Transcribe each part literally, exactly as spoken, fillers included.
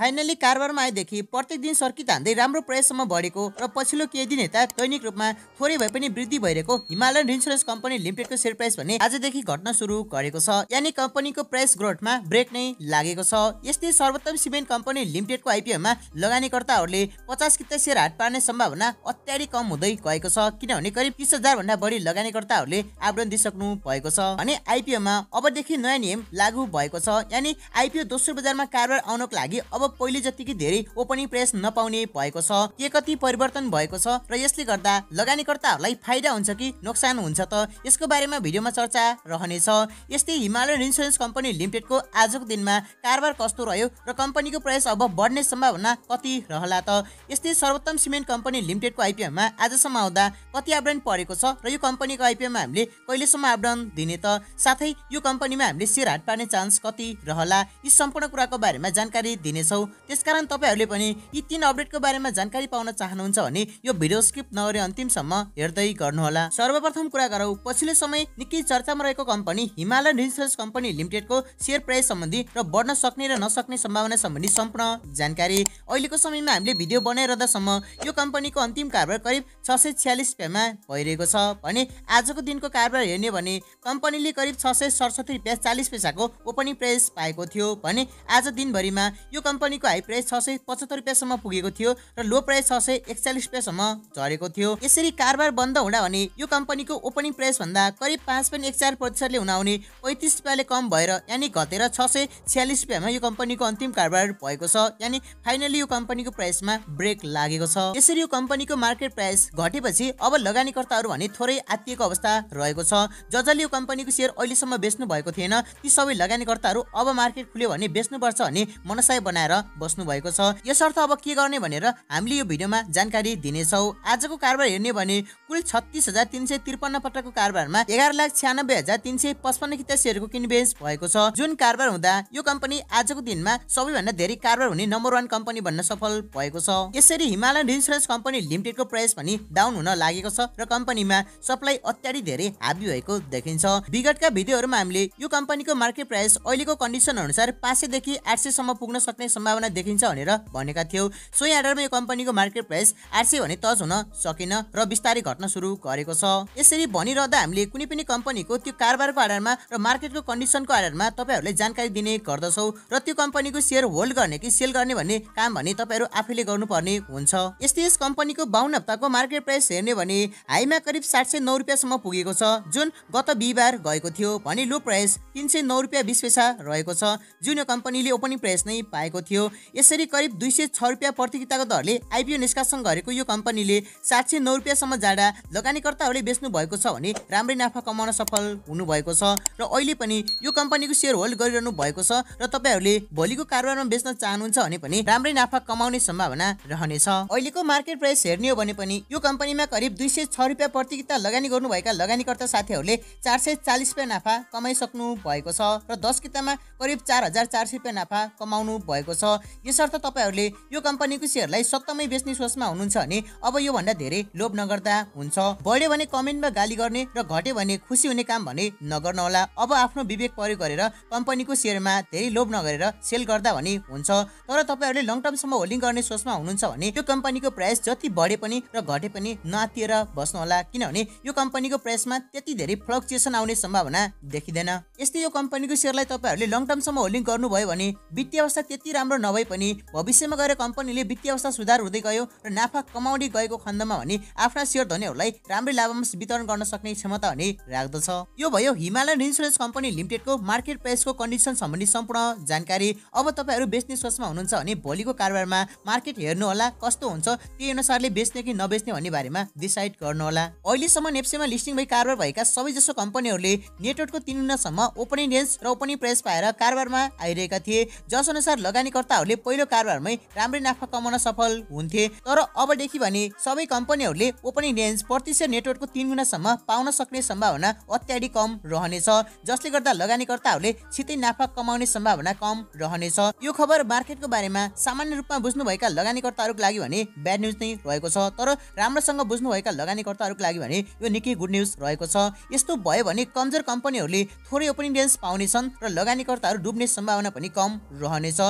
Finally कारोबारमा आएदेखि प्रत्येक दिन circuit हान्दै राम्रो प्रयाससम्म बढेको र पछिल्लो केही दिन यता दैनिक रूपमा थोरै भए पनि वृद्धि भइरहेको हिमालयन इन्स्योरेन्स कम्पनी लिमिटेडको सेयर प्राइस भने आजदेखि घट्न सुरु गरेको छ। यानी कम्पनीको प्राइस ग्रोथमा ब्रेक नै लागेको छ। यस्तै सर्वोत्तम सिमेन्ट कम्पनी लिमिटेडको आइपिओमा लगानीकर्ताहरूले पचास किता सेयर हाट पार्ने सम्भावना अत्याधिक कम हुँदै गएको छ, किनभने करिब तीस हजार भन्दा बढी लगानीकर्ताहरूले आवेदन दिइसक्नु भएको छ भने आइपिओमा अबदेखि नयाँ नियम लागू भएको छ। यानी आइपिओ दोस्रो बजारमा कारोबार आउनको लागि अब पहिले जतिकै धेरै ओपनिङ प्राइस नपाउने भएको छ। के कति परिवर्तन भएको छ र यसले गर्दा लगानीकर्ताहरूलाई फाइदा हुन्छ कि नोक्सान हुन्छ त यसको बारेमा भिडियोमा चर्चा रहनेछ। यस्तै हिमालयन इन्स्योरेन्स कम्पनी लिमिटेडको आजको दिनमा कारोबार कस्तो रह्यो र कम्पनीको प्राइस अब बढ्ने सम्भावना कति रहला त। यस्तै सर्वोत्तम सिमेन्ट कम्पनी लिमिटेडको आइपिओमा आजसम्म आउँदा कति आवेदन परेको छ र यो कम्पनीको आइपिओमा हामीले कहिलेसम्म आवेदन दिने त, साथै यो कम्पनीमा हामीले सेयर हाट पार्ने चान्स कति रहला, यी सम्पूर्ण कुराको बारेमा जानकारी दिनेछौँ। त्यसकारण तपाईहरूले पनि यी तीन अपडेटको बारेमा जानकारी पाउन चाहनुहुन्छ भने यो भिडियो स्किप नगरी अन्तिमसम्म हेर्दै गर्नुहोला। सर्वप्रथम कुरा गरौँ पछिल्लो समय निकै चर्चामा रहेको कम्पनी हिमालयन इन्स्योरेन्स कम्पनी लिमिटेडको सेयर प्राइस सम्बन्धी र बढ्न सक्ने र नसक्ने सम्भावना सम्बन्धी सम्पूर्ण जानकारी। अहिलेको समयमा हामीले भिडियो बनाइरहँदासम्म यो कम्पनीको अन्तिम कारोबार करिब छ सय छ्यालिस रुपियाँमा भइरहेको छ भने आजको दिनको कारोबार हेर्ने भने कम्पनीले करिब छ सय सडसठी रुपियाँ चालिस पैसाको ओपनिङ प्राइस पाएको थियो भने आज दिनभरिमा यो कम्पनीको हाई प्राइस छ सय पचहत्तर रुपियाँसम्म पुगेको थियो र लो प्राइस छ सय एकचालिस रुपियाँसम्म झरेको थियो। यसरी कारोबार बन्द हुँदा भने यो कम्पनीको ओपनिङ प्राइस भन्दा करिब पाँच पोइन्ट एक चार प्रतिशतले हुनाउने पैँतिस रुपियाँले कम भएर यानी घटेर छ सय छ्यालिस रुपियाँमा यो कम्पनीको अन्तिम कारोबार भएको छ। यानी फाइनली यो कम्पनीको प्राइसमा ब्रेक लागेको छ। यसरी यो कम्पनीको मार्केट प्राइस घटेपछि अब लगानीकर्ताहरू भने थोरै आत्तिएको अवस्था रहेको छ। ज जसले यो कम्पनीको सेयर अहिलेसम्म बेच्नु भएको थिएन ती सबै लगानीकर्ताहरू अब मार्केट खुल्यो भने बेच्नुपर्छ भन्ने मनसाय बनाएर बस्नु भएको छ। यसर्थ अब के गर्ने भनेर हामीले यो भिडियोमा जानकारी दिनेछौँ। आजको कारोबार हेर्ने भने कुल छत्तीस हजार तीन सय त्रिपन्न पटकको कारोबारमा एघार लाख छ्यानब्बे हजार तीन सय पचपन्न किता सेयरको किनबेच भएको छ। जुन कारोबार हुँदा यो कम्पनी आजको दिनमा सबैभन्दा धेरै कारोबार हुने नम्बर वान कम्पनी बन्न सफल भएको छ। यसरी हिमालयन इन्स्योरेन्स कम्पनी लिमिटेडको प्राइस पनि डाउन हुन लागेको छ र कम्पनीमा सप्लाई अत्याधिक धेरै हाबी भएको देखिन्छ। विगतका भिडियोहरूमा हामीले यो कम्पनीको मार्केट प्राइस अहिलेको कन्डिसन अनुसार पाँच सय देखि आठ सय सम्म पुग्न सक्ने सम्भावना देखिन्छ भनेर भनेका थियौ। सोही आधारमा यो कम्पनीको मार्केट प्राइस आठ सय भने टच हुन सकेन र बिस्तारै घट्न सुरु गरेको छ। यसरी भनिरहँदा हामीले कुनै पनि कम्पनीको त्यो कारोबारको आधारमा र मार्केटको कन्डिसनको आधारमा तपाईहरूलाई जानकारी दिने गर्दछौँ र त्यो कम्पनीको सेयर होल्ड गर्ने कि सेल गर्ने भन्ने काम भने तपाईहरू आफैले गर्नुपर्ने हुन्छ। यस्तै यस कम्पनीको बाउन्न हप्ताको मार्केट प्राइस हेर्ने भने हाईमा करिब सात सय नौ रुपियाँसम्म पुगेको छ जुन गत बिहिबार गएको थियो भने लो प्राइस तीन सय नौ रुपियाँ बिस पैसा रहेको छ जुन यो कम्पनीले ओपनिङ प्राइस नै पाएको थियो। यसरी करिब दुई सय छ रुपियाँ प्रति किताको दरले आइपिओ निष्कासन गरेको यो कम्पनीले सात सय नौ रुपियाँसम्म जाँदा लगानीकर्ताहरूले बेच्नु भएको छ भने राम्रै नाफा कमाउन सफल हुनु भएको छ र अहिले पनि यो कम्पनीको सेयर होल्ड गरिरहनु भएको छ र तपाईहरूले भोलिको कारोबारमा बेच्न चाहनुहुन्छ भने पनि राम्रै नाफा कमाउने सम्भावना रहनेछ। अहिलेको मार्केट प्राइस हेर्ने हो भने पनि यो कम्पनीमा करिब दुई सय छ रुपियाँ प्रति किता लगानी गर्नुभएका लगानीकर्ता साथीहरूले चार सय चालिस रुपियाँ नाफा कमाइसक्नु भएको छ र दस कितामा करिब चार हजार चार सय रुपियाँ नाफा कमाउनु भएको छ। यसर्थ तपाईँहरूले यो कम्पनीको सेयरलाई सत्तमै बेच्ने सोचमा हुनुहुन्छ भने अब यो भन्दा धेरै लोभ नगर्दा हुन्छ। बढ्यो भने कमेन्टमा गाली गर्ने र घट्यो भने खुसी हुने काम भने नगर्नु होला। अब आफ्नो विवेक प्रयोग गरेर कम्पनीको सेयरमा धेरै लोभ नगरेर सेल गर्दा भने हुन्छ। तर तपाईँहरूले लङ टर्मसम्म होल्डिङ गर्ने सोचमा हुनुहुन्छ भने यो कम्पनीको प्राइस जति बढे पनि र घटे पनि नआत्तिएर बस्नु होला, किनभने यो कम्पनीको प्राइसमा त्यति धेरै फ्लक्चुएसन आउने सम्भावना देखिँदैन। यस्तै यो कम्पनीको सेयरलाई तपाईँहरूले लङ टर्मसम्म होल्डिङ गर्नुभयो भने वित्तीय अवस्था त्यति राम्रो नभए पनि भविष्यमा गएर कम्पनीले वित्तीय अवस्था सुधार हुँदै गयो र नाफा कमाउँदै गएको खण्डमा भने आफ्ना सेयर धनीहरूलाई राम्रै लाभांश वितरण गर्न सक्ने क्षमता भने राख्दछ। यो भयो हिमालयन इन्स्योरेन्स कम्पनी लिमिटेडको मार्केट प्राइसको कन्डिसन सम्बन्धी सम्पूर्ण जानकारी। अब तपाईँहरू बेच्ने सोचमा हुनुहुन्छ भने भोलिको कारोबारमा मार्केट हेर्नु होला कस्तो हुन्छ, त्यही अनुसारले बेच्ने कि नबेच्ने भन्ने बारेमा डिसाइड गर्नु होला। अहिलेसम्म नेप्सेमा लिस्टिङ भई कारोबार भएका सबैजसो कम्पनीहरूले नेटवर्कको तीन गुणासम्म ओपनिङ रेन्ज र ओपनिङ प्राइस पाएर कारोबारमा आइरहेका थिए, जस अनुसार लगानीकर्ताहरूले पहिलो कारोबारमै राम्रै नाफा कमाउन सफल हुन्थे। तर अबदेखि भने सबै कम्पनीहरूले ओपनिङ रेन्ज प्रतिशत नेटवर्कको तीन गुणासम्म पाउन सक्ने सम्भावना अत्याधिक कम रहनेछ, जसले गर्दा लगानीकर्ताहरूले छिटै नाफा कमाउने सम्भावना कम रहनेछ। यो खबर मार्केटको बारेमा सामान्य रूपमा बुझ्नुभएका लगानीकर्ताहरूको लागि भने ब्याड न्युज नै रहेको छ, तर राम्रोसँग बुझ्नुभएका लगानीकर्ताहरूको लागि भने यो निकै गुड न्युज रहेको छ। यस्तो भयो भने कमजोर कम्पनीहरूले थोरै ओपनिङ रेन्ज पाउनेछन् र लगानीकर्ताहरू डुब्ने सम्भावना पनि कम रहनेछ। जुन जुन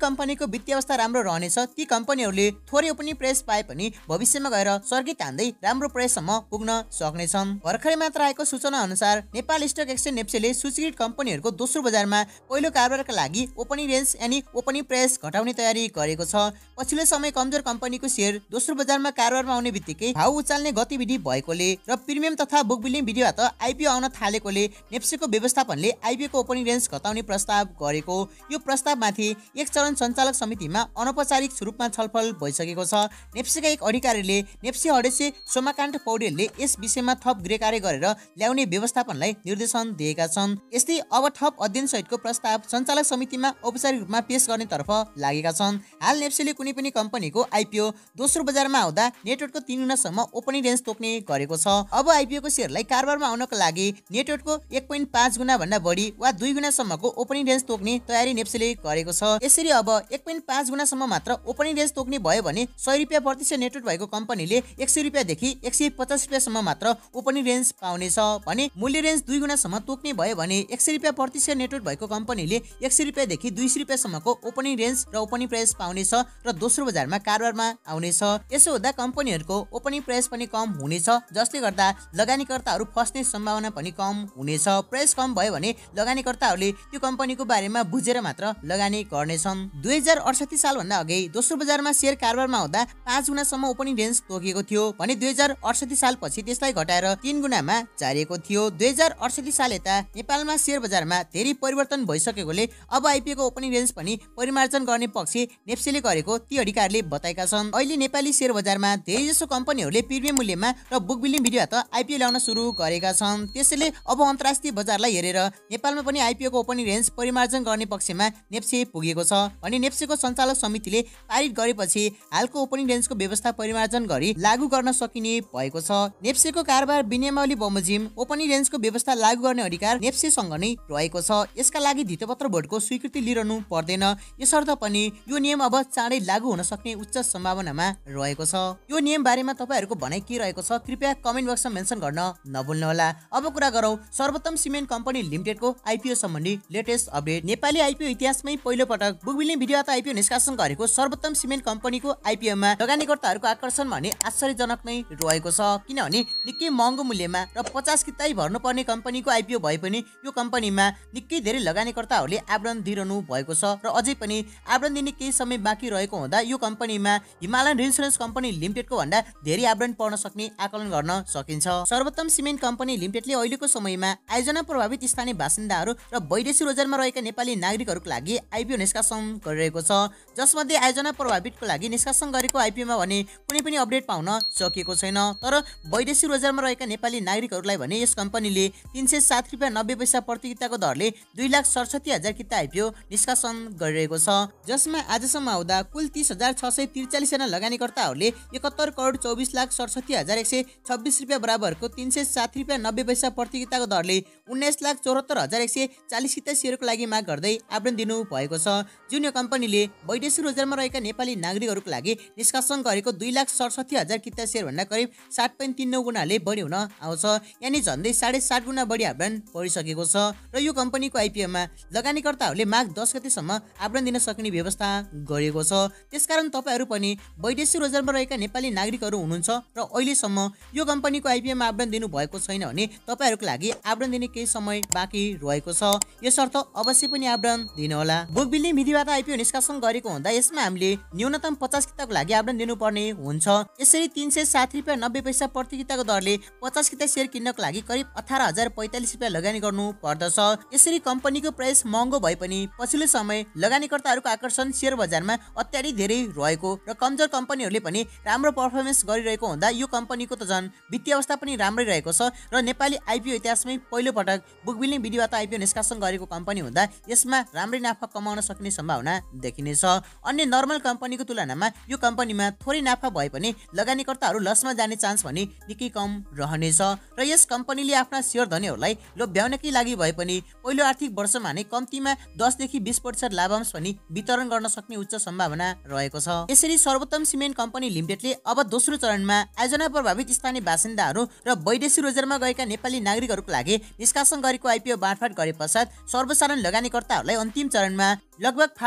कम्पनीको वित्तीय अवस्था राम्रो रहनेछ ती कम्पनीहरूले थोरै ओपनिङ प्राइस पाए पनि भविष्यमा गएर सर्किट तान्दै राम्रो प्राइससम्म पुग्न सक्नेछन्। भर्खरै मात्र आएको सूचना अनुसार नेपाल स्टक एक्सचेन्ज नेप्सेले सूचीकृत कम्पनीहरूको दोस्रो बजारमा पहिलो कारोबारका लागि ओपनिङ रेन्ज यानी ओपनिङ प्राइस घटाउने तयारी गरेको छ। पछिल्लो समय कमजोर कम्पनीको सेयर दोस्रो बजारमा कारोबारमा आउने बित्तिकै भाउ उचाल्ने गतिविधि भएकोले र प्रिमियम तथा बुक बिल्डिङ विधिबाट आइपिओ आउन थालेकोले नेप्सेको व्यवस्थापनले आइपिओको ओपनिङ रेन्ज घटाउने प्रस्ताव गरेको। यो प्रस्तावमाथि एक चरण सञ्चालक समितिमा अनौपचारिक रूपमा छलफल भइसकेको छ। नेप्सेका एक अधिकारीले नेप्से अध्यक्ष सोमाकान्त पौडेलले यस विषयमा थप गृहकार्य गरेर ल्याउने व्यवस्थापनलाई निर्देशन दिएका छन्। यस्तै अब थप अध्ययन सहितको प्रस्ताव सञ्चालक समितिमा औपचारिक रूपमा पेश गर्ने तर्फ लागेका छन्। हाल नेप्सेले कुनै पनि कम्पनीको आइपिओ दोस्रो बजारमा आउँदा नेटवर्कको तीन गुणासम्म ओपनिङ रेन्ज तोक्ने गरेको छ। अब आइपिओको सेयरलाई कारोबारमा आउनको लागि नेटवर्कको एक पोइन्ट पाँच गुणा भन्दा बढी वा दुई गुणासम्मको ओपनिङ रेन्ज तोक्ने तयारी नेप्सेले गरेको छ। यसरी अब एक पोइन्ट पाँच गुणासम्म मात्र ओपनिङ रेन्ज तोक्ने भयो भने सय रुपियाँ प्रतिशत नेटवर्क भएको कम्पनीले एक सय रुपियाँदेखि एक सय पचास रुपियाँसम्म मात्र ओपनिङ रेन्ज पाउनेछ भने मूल्य रेन्ज दुई गुणासम्म तोक्ने भयो भने एक सय रुपियाँ प्रतिशत नेटवर्क भएको कम्पनीले एक सय रुपियाँदेखि दुई सय रुपियाँसम्मको ओपनिङ रेन्ज र ओपनिङ प्राइस पाउनेछ र दोस्रो बजारमा कारोबारमा आउनेछ। यसो हुँदा कम्पनीहरूको ओपनिङ प्राइस पनि कम हुनेछ जसले गर्दा लगानीकर्ताहरू फस्ने सम्भावना पनि कम हुनेछ। प्राइस कम भयो भने लगानीकर्ताहरूले त्यो कम्पनीको बारेमा बुझेर मात्र लगानी गर्नेछन्। दुई हजार अडसठी सालभन्दा अघि दोस्रो बजारमा सेयर कारोबारमा आउँदा पाँच गुणासम्म ओपनिङ रेन्ज तोकिएको थियो भने दुई हजार अडसठी सालपछि त्यसलाई घटाएर तीन गुणामा झारिएको थियो। दुई हजार अडसठी साल यता नेपालमा सेयर बजारमा धेरै परिवर्तन भइसकेकोले अब आइपिओको ओपनिङ रेन्ज पनि परिमार्जन गर्ने पक्ष नेप्सेले गरेको ती अधिकारीले बताएका छन्। अहिले नेपाली सेयर बजारमा धेरैजसो कम्पनीहरूले प्रिमियम मूल्यमा र बुक बिल्डिङ विधिबाट आइपिओ ल्याउन सुरु गरेका छन्। त्यसैले अब अन्तर्राष्ट्रिय बजारलाई हेरेर नेपालमा पनि आइपिओको ओपनिङ रेन्ज परिमार्जन गर्ने पक्षमा नेप्से पुगेको छ भने नेप्सेको सञ्चालक समितिले पारित गरेपछि हालको ओपनिङ रेन्जको व्यवस्था परिमार्जन गरी लागू गर्न सकिने भएको छ। नेप्सेको कारोबार विनियमावली बमोजिम ओपनिङ रेन्जको व्यवस्था लागू गर्ने अधिकार नेप्सेसँग नै रहेको छ। यसका लागि धितोपत्र बोर्डको स्वीकृति लिइरहनु पर्दैन। यसर्थ पनि यो नियम अब चाँडै लागू हुन सक्ने उच्च सम्भावनामा रहेको छ। यो नियम बारेमा तपाईहरूको भनाइ के रहेको छ कृपया कमेन्ट बक्समा मेन्सन गर्न नभुल्नुहोला। अब कुरा गरौँ सर्वोत्तम सिमेन्ट कम्पनी लिमिटेडको आइपिओ सम्बन्धी लेटेस्ट अपडेट। नेपाली आइपिओ इतिहासमै पहिलो पटक बुक बिल्डिङ विधिबाट आइपिओ निष्कासन गरेको सर्वोत्तम सिमेन्ट कम्पनीको आइपिओमा लगानीकर्ताहरूको आकर्षण भने आश्चर्यजनक नै रहेको छ। किनभने निकै महँगो मूल्यमा र पचास किताई भर्नुपर्ने कम्पनीको आइपिओ भए पनि यो कम्पनीमा निकै धेरै लगानीकर्ताहरूले आवरण दिइरहनु भएको छ र अझै पनि आवरण दिने केही समय बाँकी रहेको हुँदा यो कम्पनीमा हिमालयन इन्सुरेन्स कम्पनी लिमिटेडको भन्दा धेरै आवरण पर्न सक्ने आकलन गर्न सकिन्छ। सर्वोत्तम सिमेन्ट कम्पनी लिमिटेडले अहिलेको समयमा आयोजना प्रभावित स्थानीय बासिन्दाहरू र वैदेशिक रोजगारमा रहेका नेपाली नागरिकहरूको लागि आइपिओ निष्कासन गरिरहेको छ। जसमध्ये आयोजना प्रभावितको लागि निष्कासन गरेको आइपिओमा भने कुनै पनि अपडेट पाउन सकिएको छैन। तर वैदेशिक रोजगारमा रहेका नेपाली नागरिकहरूलाई भने यस कम्पनीले तीन सय सात रुपियाँ नब्बे पैसा प्रति किताको दरले दुई लाख सडसठी हजार किता आइपिओ निष्कासन गरिरहेको छ। जसमा आजसम्म आउँदा कुल तीस हजार छ सय त्रिचालिस जना लगानीकर्ताहरूले एकहत्तर करोड चौबिस लाख सडसठी हजार एक सय छब्बिस रुपियाँ बराबरको तीन सय सात रुपियाँ नब्बे पैसा प्रति किताको दरले उन्नाइस लाख चौहत्तर हजार एक सय चालिस किता सेयरको लागि माग गर्दै आवरण दिनु भएको छ। जुन यो कम्पनीले वैदेशिक रोजगारमा रहेका नेपाली नागरिकहरूको लागि निष्कासन गरेको दुई लाख सडसठी हजार किता सेयर भन्दा करिब सात पोइन्ट तीन नौ गुणाले बढी हुन आउँछ यानि झन्डै साढे सात गुणा बढी आवरण परिसकेको छ। र यो कम्पनीको आइपिओमा लगानीकर्ताहरूले माघ दस गतेसम्म आवरण दिन सक्ने व्यवस्था गरिएको छ। त्यसकारण तपाईँहरू पनि वैदेशिक रोजगारमा रहेका नेपाली नागरिकहरू हुनुहुन्छ र अहिलेसम्म यो कम्पनीको आइपिओमा आवरण दिनु भएको छैन भने तपाईँहरूको लागि आवरण दिने केही समय बाँकी रहेको छ। यसर्थ अवश्य पनि आवरण दिनुहोला। बुक बिल्डिङ विधिबाट आइपिओ निष्कासन गरेको हुँदा यसमा हामीले न्यूनतम पचास किताको लागि आवरण दिनुपर्ने हुन्छ। यसरी तीन सय सात रुपियाँ नब्बे पैसा प्रति किताको दरले पचास किता सेयर किन्नको लागि करिब अठार हजार पैँतालिस रुपियाँ लगानी गर्नु पर्दछ। यसरी कम्पनीको प्राइस महँगो भए पनि पछिल्लो समय लगानीकर्ताहरूको आकर्षण सेयर बजारमा अत्याधिक धेरै रहेको र कमजोर कम्पनीहरूले पनि राम्रो पर्फर्मेन्स गरिरहेको हुँदा यो कम्पनीको त झन् वित्तीय अवस्था पनि राम्रै रहेको छ र नेपाली आइपिओ इतिहासमै पहिलो पटक बुक बिल्डिङ विधिबाट आइपिओ निष्कासन गरेको कम्पनी हुँदा यसमा राम्रै नाफा कमाउन सक्ने सम्भावना देखिनेछ। अन्य नर्मल कम्पनीको तुलनामा यो कम्पनीमा थोरै नाफा भए पनि लगानीकर्ताहरू लसमा जाने चान्स भने निकै कम रहनेछ र यस कम्पनीले आफ्ना सेयर धनीहरूलाई लोभ्याउनकै लागि भए पनि पहिलो आर्थिक वर्षमा नै कम्तीमा दसदेखि बिस प्रतिशत लाभांश पनि वितरण गर्न सक्ने उच्च सम्भावना रहेको छ। यसरी सर्वोत्तम सिमेन्ट कम्पनी लिमिटेडले अब दोस्रो चरणमा आयोजना प्रभावित स्थानीय बासिन्दाहरू र वैदेशिक रोजगारमा गएका नेपाली नागरिकहरूको लागि निष्कासन गरेको आइपिओ बाँडफाट गरे पश्चात सर्वसाधारण लगानीकर्ताहरूलाई अन्तिम चरणमा लगभग फागुन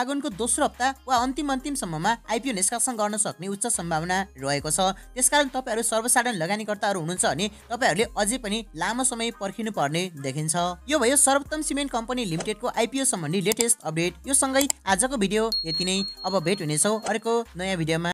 फागुनको दोस्रो हप्ता वा अन्तिम अन्तिमसम्ममा आइपिओ निष्कासन गर्न सक्ने उच्च सम्भावना रहेको छ। त्यसकारण तपाईहरु सर्वसाधारण लगानीकर्ताहरु हुनुहुन्छ भने तपाईहरुले अझै पनि लामो समय पर्खिनु पर्ने देखिन्छ। यो भयो सर्वोत्तम सिमेन्ट कम्पनी लिमिटेडको आइपिओ सम्बन्धी लेटेस्ट अपडेट। यो सँगै आजको भिडियो यति नै। अब भेट हुनेछौँ अर्को नयाँ भिडियोमा।